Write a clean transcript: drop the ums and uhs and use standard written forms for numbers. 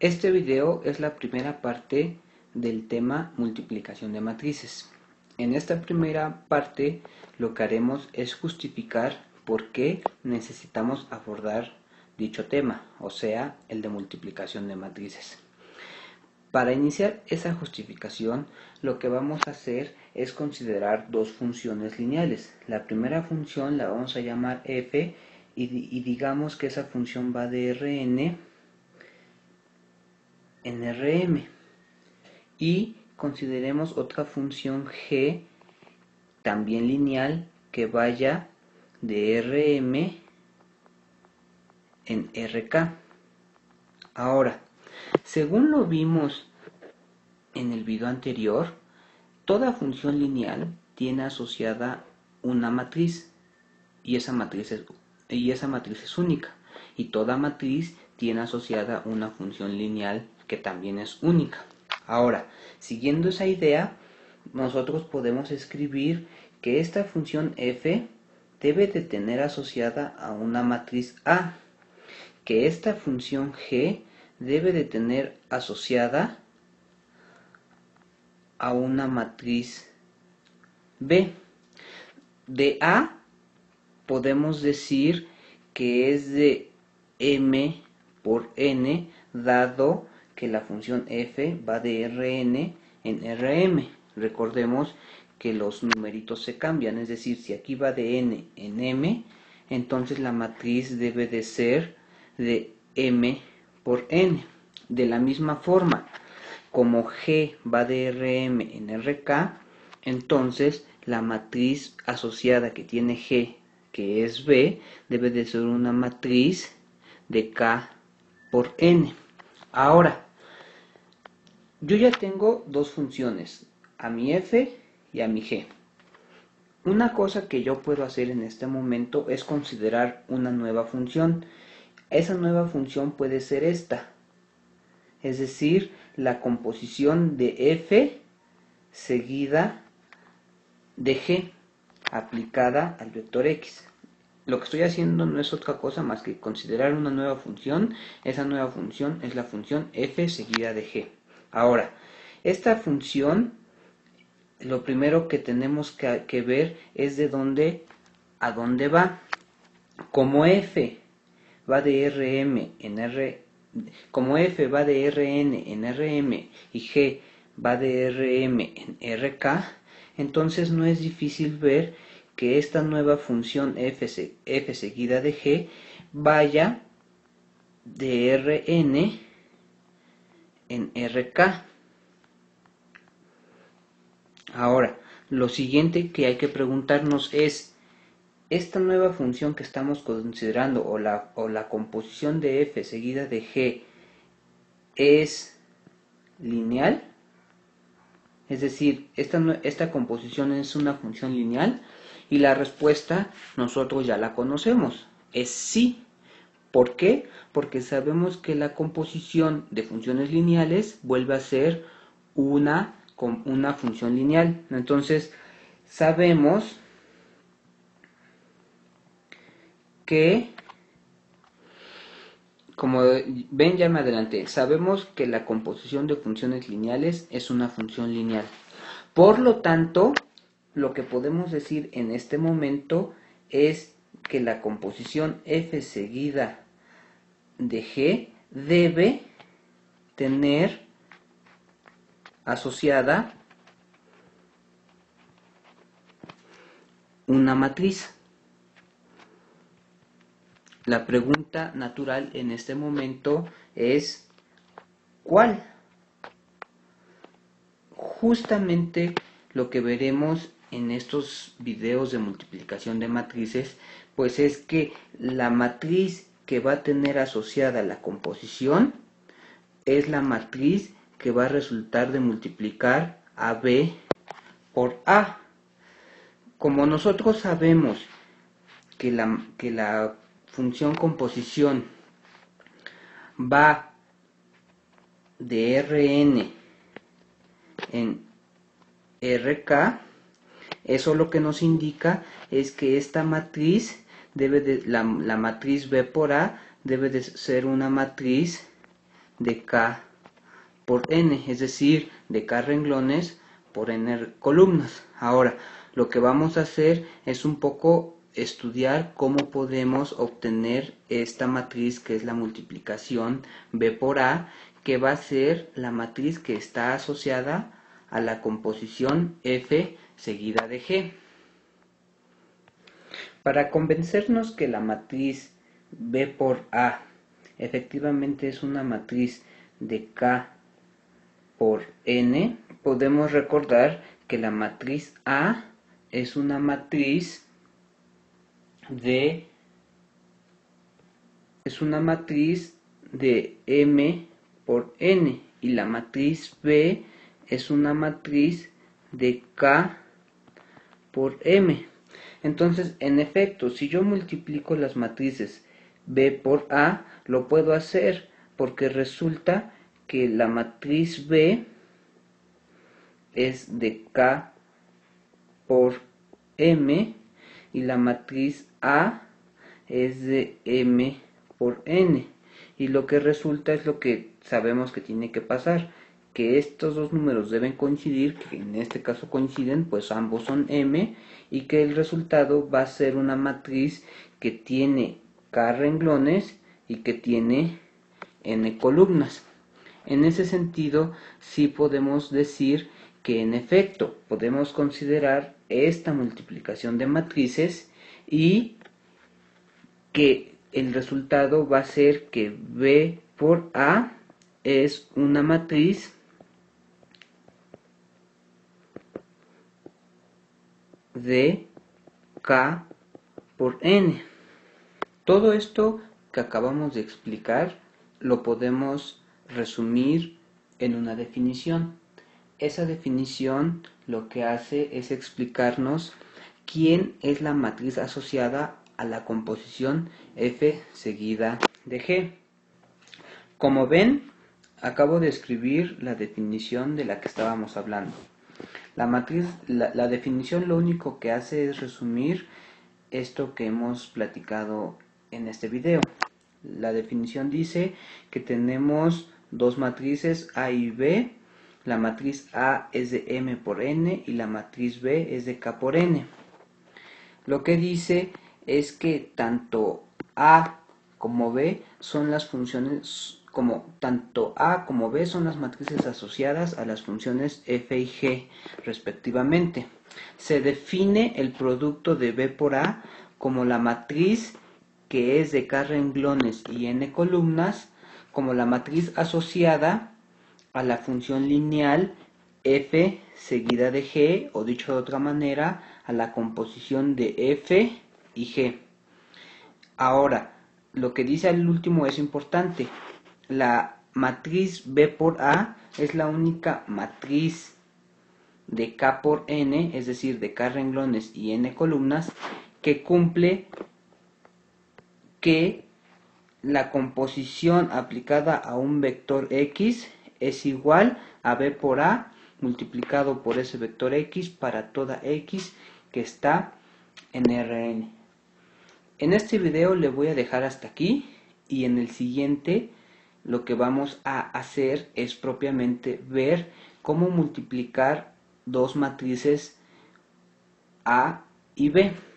Este video es la primera parte del tema multiplicación de matrices. En esta primera parte lo que haremos es justificar por qué necesitamos abordar dicho tema, o sea, el de multiplicación de matrices. Para iniciar esa justificación, lo que vamos a hacer es considerar dos funciones lineales. La primera función la vamos a llamar f y digamos que esa función va de Rn en Rm. Y consideremos otra función g, también lineal, que vaya de Rm en Rk. Ahora, según lo vimos en el video anterior, toda función lineal tiene asociada una matriz y esa matriz es única, y toda matriz tiene asociada una función lineal que también es única. Ahora, siguiendo esa idea, nosotros podemos escribir que esta función f debe de tener asociada a una matriz A, que esta función g debe de tener asociada a una matriz B. De A podemos decir que es de m por n, dado que la función f va de Rn en Rm. Recordemos que los numeritos se cambian, es decir, si aquí va de n en m, entonces la matriz debe de ser de m por n. De la misma forma, como g va de Rm en Rk, entonces la matriz asociada que tiene g, que es B, debe de ser una matriz de K por N. Ahora, yo ya tengo dos funciones, a mi f y a mi g. Una cosa que yo puedo hacer en este momento es considerar una nueva función. Esa nueva función puede ser esta, es decir, la composición de f seguida de g aplicada al vector x. Lo que estoy haciendo no es otra cosa más que considerar una nueva función. Esa nueva función es la función f seguida de g. Ahora, esta función, lo primero que tenemos que ver es de dónde a dónde va. Como f va de Rm en como f va de Rn en Rm y g va de Rm en Rk, entonces no es difícil ver que esta nueva función f seguida de g vaya de Rn en Rk. Ahora, lo siguiente que hay que preguntarnos es, ¿esta nueva función que estamos considerando o la composición de f seguida de g es lineal? Es decir, esta composición es una función lineal, y la respuesta nosotros ya la conocemos, es sí. ¿Por qué? Porque sabemos que la composición de funciones lineales vuelve a ser una función lineal. Entonces, sabemos que, como ven, ya me adelanté, sabemos que la composición de funciones lineales es una función lineal. Por lo tanto, lo que podemos decir en este momento es que la composición f seguida de g debe tener asociada una matriz. La pregunta natural en este momento es ¿cuál? Justamente lo que veremos en estos videos de multiplicación de matrices, pues es que la matriz que va a tener asociada la composición es la matriz que va a resultar de multiplicar a B por A. Como nosotros sabemos que la función composición va de Rn en Rk, eso lo que nos indica es que esta matriz la matriz B por A debe de ser una matriz de K por N, es decir, de K renglones por N columnas. Ahora, lo que vamos a hacer es un poco estudiar cómo podemos obtener esta matriz que es la multiplicación B por A, que va a ser la matriz que está asociada a la composición F seguida de G. Para convencernos que la matriz B por A efectivamente es una matriz de K por N, podemos recordar que la matriz A es una matriz de M por N y la matriz B es una matriz de K por M. Entonces, en efecto, si yo multiplico las matrices B por A, lo puedo hacer porque resulta que la matriz B es de K por M y la matriz A es de M por N. Y lo que resulta es lo que sabemos que tiene que pasar, que estos dos números deben coincidir, que en este caso coinciden, pues ambos son M, y que el resultado va a ser una matriz que tiene K renglones y que tiene N columnas. En ese sentido, sí podemos decir que en efecto podemos considerar esta multiplicación de matrices y que el resultado va a ser que B por A es una matriz de K por N. Todo esto que acabamos de explicar lo podemos resumir en una definición. Esa definición lo que hace es explicarnos quién es la matriz asociada a la composición F seguida de G. Como ven, acabo de escribir la definición de la que estábamos hablando. La definición lo único que hace es resumir esto que hemos platicado en este video. La definición dice que tenemos dos matrices A y B. La matriz A es de M por N y la matriz B es de K por N. Lo que dice es que tanto A como B son las funciones, tanto A como B son las matrices asociadas a las funciones F y G respectivamente. Se define el producto de B por A como la matriz que es de K renglones y N columnas, como la matriz asociada a la función lineal F seguida de G, o dicho de otra manera, a la composición de F y G. Ahora, lo que dice al último es importante. La matriz B por A es la única matriz de K por N, es decir, de K renglones y N columnas, que cumple que la composición aplicada a un vector X es igual a B por A multiplicado por ese vector X para toda X que está en Rn. En este video le voy a dejar hasta aquí y en el siguiente lo que vamos a hacer es propiamente ver cómo multiplicar dos matrices A y B.